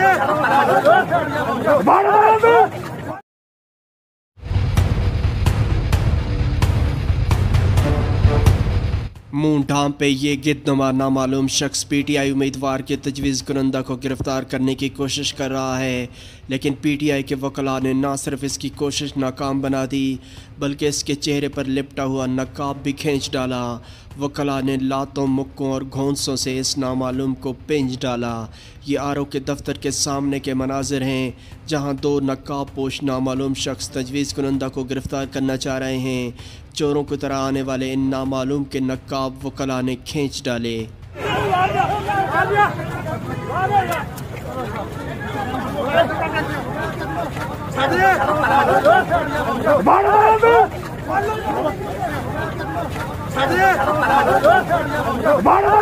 मुंह ढांप पे ये गिरदुमा नामालूम शख्स पीटीआई उम्मीदवार के तजवीज़ कुनंदा को गिरफ्तार करने की कोशिश कर रहा है, लेकिन पीटीआई के वकला ने ना सिर्फ इसकी कोशिश नाकाम बना दी बल्कि इसके चेहरे पर लिपटा हुआ नकाब भी खींच डाला। वकला ने लातों, मुक्कों और घोंसों से इस नामालूम को पिंज डाला। ये आरओ के दफ्तर के सामने के मनाजिर हैं जहां दो नकाब पोश नामालूम शख्स तजवीज़ कुनंदा को गिरफ्तार करना चाह रहे हैं। चोरों की तरह आने वाले इन नामालूम के नकाब वकला ने खींच डाले। मारो